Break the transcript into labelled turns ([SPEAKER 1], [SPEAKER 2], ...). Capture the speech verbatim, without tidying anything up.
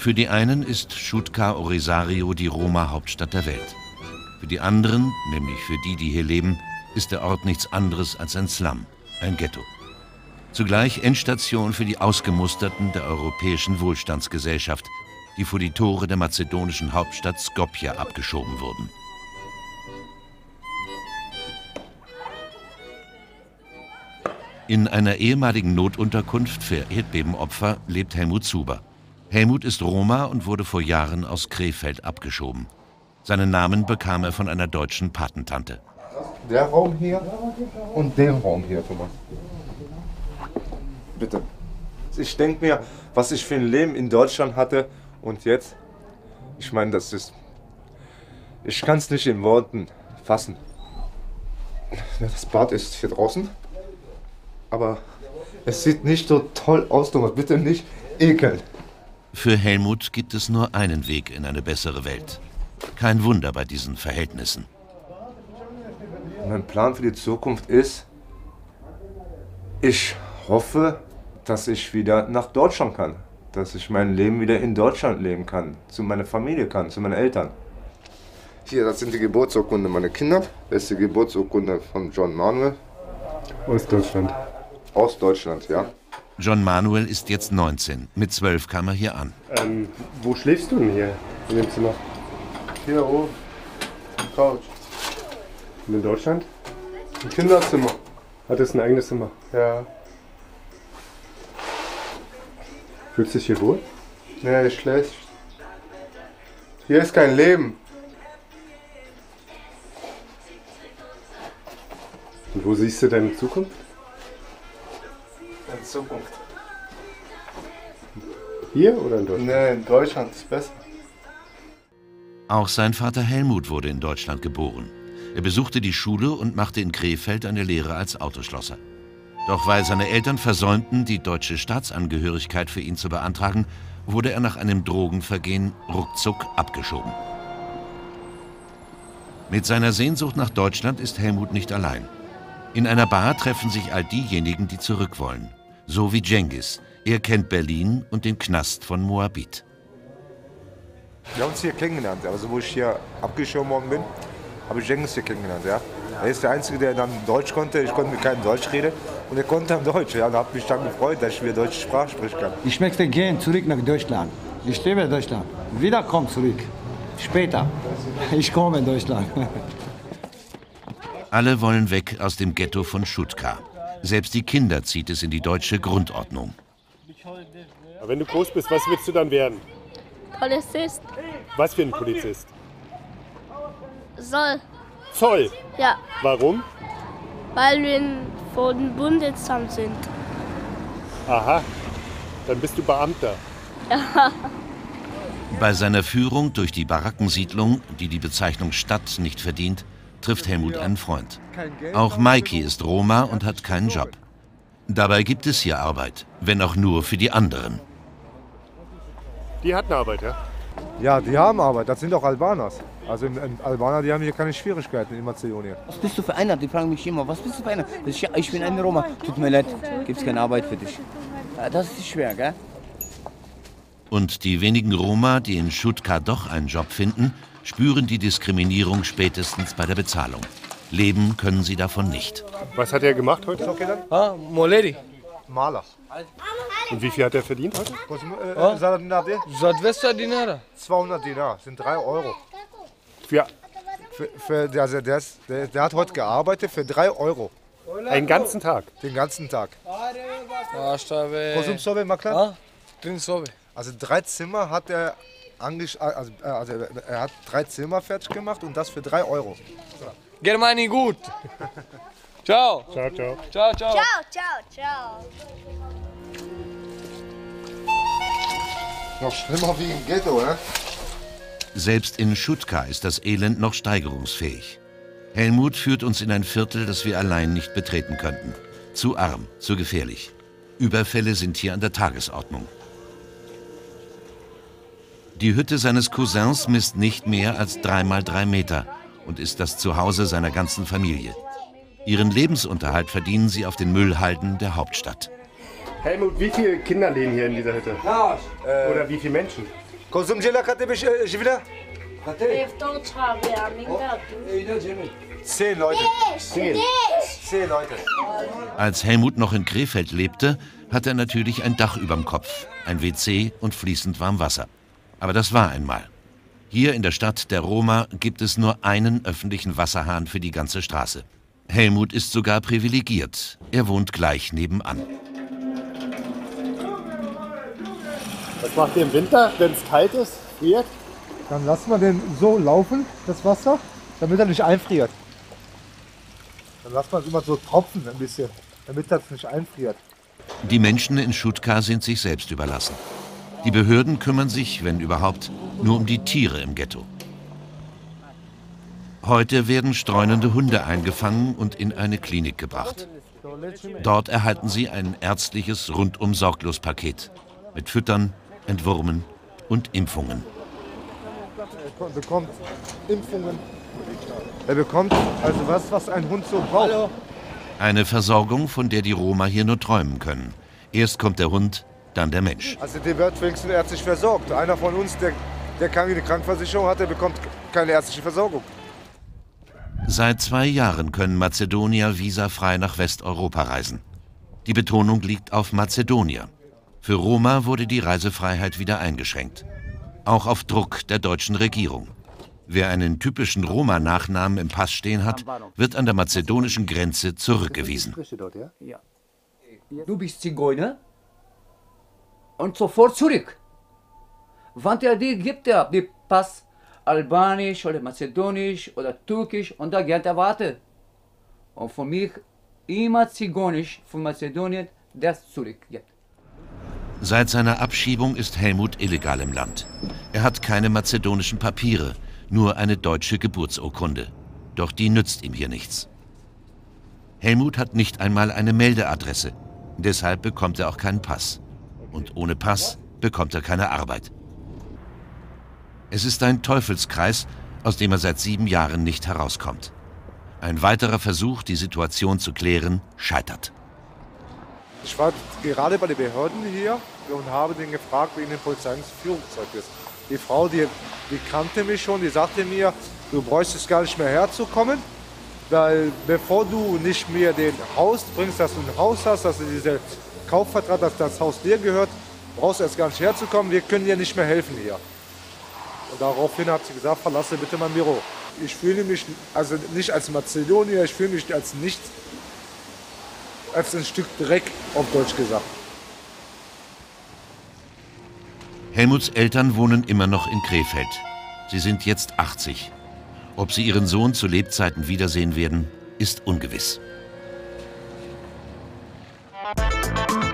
[SPEAKER 1] Für die einen ist Siutka Orisario die Roma-Hauptstadt der Welt. Für die anderen, nämlich für die, die hier leben, ist der Ort nichts anderes als ein Slum, ein Ghetto. Zugleich Endstation für die Ausgemusterten der europäischen Wohlstandsgesellschaft, die vor die Tore der mazedonischen Hauptstadt Skopje abgeschoben wurden. In einer ehemaligen Notunterkunft für Erdbebenopfer lebt Helmut Zuber. Helmut ist Roma und wurde vor Jahren aus Krefeld abgeschoben. Seinen Namen bekam er von einer deutschen Patentante.
[SPEAKER 2] Der Raum hier und den Raum hier, Thomas. Bitte. Ich denke mir, was ich für ein Leben in Deutschland hatte und jetzt, ich meine, das ist, ich kann es nicht in Worten fassen. Das Bad ist hier draußen, aber es sieht nicht so toll aus, Thomas, bitte nicht ekeln.
[SPEAKER 1] Für Helmut gibt es nur einen Weg in eine bessere Welt. Kein Wunder bei diesen Verhältnissen.
[SPEAKER 2] Mein Plan für die Zukunft ist, ich hoffe, dass ich wieder nach Deutschland kann. Dass ich mein Leben wieder in Deutschland leben kann. Zu meiner Familie kann, zu meinen Eltern. Hier, das sind die Geburtsurkunden meiner Kinder. Das ist die Geburtsurkunde von John Manuel.
[SPEAKER 3] Aus Deutschland.
[SPEAKER 2] Aus Deutschland, ja.
[SPEAKER 1] John Manuel ist jetzt neunzehn. Mit zwölf kam er hier an.
[SPEAKER 3] Ähm, wo schläfst du denn hier in dem Zimmer?
[SPEAKER 2] Hier oben. Am Couch.
[SPEAKER 3] Und in Deutschland?
[SPEAKER 2] Im Kinderzimmer.
[SPEAKER 3] Hat es ein eigenes Zimmer?
[SPEAKER 2] Ja.
[SPEAKER 3] Fühlst du dich hier wohl?
[SPEAKER 2] Nee, schlecht. Hier ist kein Leben.
[SPEAKER 3] Und wo siehst du deine Zukunft?
[SPEAKER 2] In Zukunft.
[SPEAKER 3] Hier oder in Deutschland?
[SPEAKER 2] Nee, in Deutschland ist besser.
[SPEAKER 1] Auch sein Vater Helmut wurde in Deutschland geboren. Er besuchte die Schule und machte in Krefeld eine Lehre als Autoschlosser. Doch weil seine Eltern versäumten, die deutsche Staatsangehörigkeit für ihn zu beantragen, wurde er nach einem Drogenvergehen ruckzuck abgeschoben. Mit seiner Sehnsucht nach Deutschland ist Helmut nicht allein. In einer Bar treffen sich all diejenigen, die zurück wollen. So wie Cengiz. Er kennt Berlin und den Knast von Moabit.
[SPEAKER 2] Wir haben uns hier kennengelernt. Also wo ich hier abgeschoben worden bin, habe ich Cengiz hier kennengelernt. Ja. Er ist der Einzige, der dann Deutsch konnte. Ich konnte mit keinem Deutsch reden. Und er konnte dann Deutsch. Ja. Und habe mich dann gefreut, dass ich wieder deutsche Sprache sprechen kann.
[SPEAKER 4] Ich möchte gehen zurück nach Deutschland. Ich liebe Deutschland. Wieder komm zurück. Später. Ich komme in Deutschland.
[SPEAKER 1] Alle wollen weg aus dem Ghetto von Siutka. Selbst die Kinder zieht es in die deutsche Grundordnung.
[SPEAKER 3] Aber wenn du groß bist, was willst du dann werden?
[SPEAKER 5] Polizist.
[SPEAKER 3] Was für ein Polizist?
[SPEAKER 5] Soll.
[SPEAKER 3] Zoll?
[SPEAKER 5] Ja.
[SPEAKER 3] Warum?
[SPEAKER 5] Weil wir von Bundesamt sind.
[SPEAKER 3] Aha, dann bist du Beamter.
[SPEAKER 5] Ja.
[SPEAKER 1] Bei seiner Führung durch die Barackensiedlung, die die Bezeichnung Stadt nicht verdient, trifft Helmut einen Freund. Auch Maiki ist Roma und hat keinen Job. Dabei gibt es hier Arbeit, wenn auch nur für die anderen.
[SPEAKER 3] Die hatten Arbeit, ja?
[SPEAKER 2] Ja, die haben Arbeit. Das sind auch Albaners. Also Albaner, die haben hier keine Schwierigkeiten in Mazedonien.
[SPEAKER 6] Was bist du für einer? Die fragen mich immer, was bist du für einer? Ich, ich bin ein Roma. Tut mir leid, gibt's keine Arbeit für dich. Das ist schwer, gell?
[SPEAKER 1] Und die wenigen Roma, die in Siutka doch einen Job finden, spüren die Diskriminierung spätestens bei der Bezahlung. Leben können sie davon nicht.
[SPEAKER 3] Was hat er gemacht heute?
[SPEAKER 4] Ah, Moleri.
[SPEAKER 2] Maler.
[SPEAKER 3] Und wie viel hat er verdient heute?
[SPEAKER 2] Was, äh,
[SPEAKER 4] Za двеста dinara.
[SPEAKER 2] zweihundert Dinar, sind drei Euro.
[SPEAKER 3] Für
[SPEAKER 2] Für, für, also der, ist, der, der hat heute gearbeitet für drei Euro.
[SPEAKER 3] einen ganzen Tag?
[SPEAKER 2] Den ganzen Tag.
[SPEAKER 4] Asta be.
[SPEAKER 2] Konsum sobe, Makler?
[SPEAKER 4] Ah, trin sobe.
[SPEAKER 2] Also drei Zimmer hat er angesch also, also er hat drei Zimmer fertig gemacht und das für drei Euro.
[SPEAKER 4] Germani gut. Ciao.
[SPEAKER 3] Ciao, ciao.
[SPEAKER 4] Ciao, ciao.
[SPEAKER 5] Ciao, ciao, ciao.
[SPEAKER 2] Noch schlimmer wie im Ghetto, ne?
[SPEAKER 1] Selbst in Siutka ist das Elend noch steigerungsfähig. Helmut führt uns in ein Viertel, das wir allein nicht betreten könnten. Zu arm, zu gefährlich. Überfälle sind hier an der Tagesordnung. Die Hütte seines Cousins misst nicht mehr als drei mal drei Meter und ist das Zuhause seiner ganzen Familie. Ihren Lebensunterhalt verdienen sie auf den Müllhalden der Hauptstadt.
[SPEAKER 3] Helmut, wie viele Kinder leben hier in dieser Hütte? Oder wie viele Menschen?
[SPEAKER 2] Konsumcular katı bir şey, Jivila? Zehn Leute. Zehn. Zehn Leute.
[SPEAKER 1] Als Helmut noch in Krefeld lebte, hatte er natürlich ein Dach überm Kopf, ein W C und fließend warm Wasser. Aber das war einmal. Hier in der Stadt der Roma gibt es nur einen öffentlichen Wasserhahn für die ganze Straße. Helmut ist sogar privilegiert. Er wohnt gleich nebenan.
[SPEAKER 3] Was macht ihr im Winter, wenn es kalt ist, friert?
[SPEAKER 2] Dann lassen wir den so laufen, das Wasser, damit er nicht einfriert. Dann lassen wir es immer so tropfen ein bisschen, damit das nicht einfriert.
[SPEAKER 1] Die Menschen in Schutka sind sich selbst überlassen. Die Behörden kümmern sich, wenn überhaupt, nur um die Tiere im Ghetto. Heute werden streunende Hunde eingefangen und in eine Klinik gebracht. Dort erhalten sie ein ärztliches Rundum-Sorglos-Paket mit Füttern, Entwurmen und Impfungen.
[SPEAKER 2] Er bekommt Impfungen. Er bekommt also was, was ein Hund so braucht.
[SPEAKER 1] Eine Versorgung, von der die Roma hier nur träumen können. Erst kommt der Hund, dann der Mensch.
[SPEAKER 2] Also der wird wenigstens ärztlich versorgt. Einer von uns, der, der keine Krankenversicherung hat, der bekommt keine ärztliche Versorgung.
[SPEAKER 1] Seit zwei Jahren können Mazedonier visafrei nach Westeuropa reisen. Die Betonung liegt auf Mazedonier. Für Roma wurde die Reisefreiheit wieder eingeschränkt. Auch auf Druck der deutschen Regierung. Wer einen typischen Roma-Nachnamen im Pass stehen hat, wird an der mazedonischen Grenze zurückgewiesen.
[SPEAKER 6] Du bist Zigeuner und sofort zurück. Wann er dir gibt, er den Pass albanisch oder mazedonisch oder türkisch und da geht er weiter. Und für mich immer zigeunisch von Mazedonien, das zurückgeht.
[SPEAKER 1] Seit seiner Abschiebung ist Helmut illegal im Land. Er hat keine mazedonischen Papiere, nur eine deutsche Geburtsurkunde. Doch die nützt ihm hier nichts. Helmut hat nicht einmal eine Meldeadresse. Deshalb bekommt er auch keinen Pass. Und ohne Pass bekommt er keine Arbeit. Es ist ein Teufelskreis, aus dem er seit sieben Jahren nicht herauskommt. Ein weiterer Versuch, die Situation zu klären, scheitert.
[SPEAKER 2] Ich war gerade bei den Behörden hier und habe den gefragt wegen dem Polizeiführungszeugnis. Die Frau, die, die kannte mich schon, die sagte mir, du bräuchtest gar nicht mehr herzukommen, weil bevor du nicht mehr den Haus bringst, dass du ein Haus hast, dass du diesen Kaufvertrag, dass das Haus dir gehört, brauchst du erst gar nicht herzukommen, wir können dir nicht mehr helfen hier. Und daraufhin hat sie gesagt, verlasse bitte mein Büro. Ich fühle mich also nicht als Mazedonier, ich fühle mich als nicht, als ein Stück Dreck, auf Deutsch gesagt.
[SPEAKER 1] Helmuts Eltern wohnen immer noch in Krefeld. Sie sind jetzt achtzig. Ob sie ihren Sohn zu Lebzeiten wiedersehen werden, ist ungewiss.